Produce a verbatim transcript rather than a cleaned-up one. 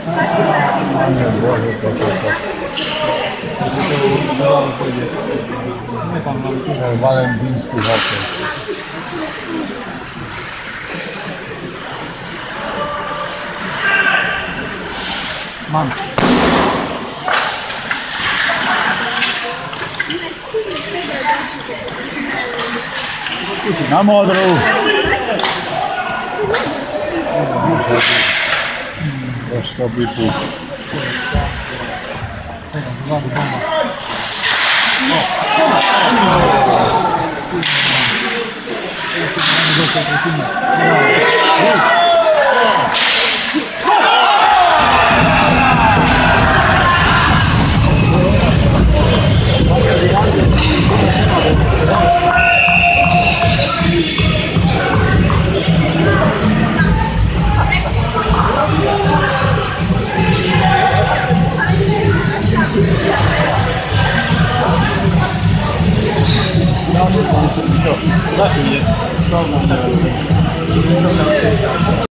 Nie, Boże, to to to. Nie tam mam tu. Walentyński hotel. Mam. Na modrą! Też to by tu. Znowu bomba. Zaczął je. Są na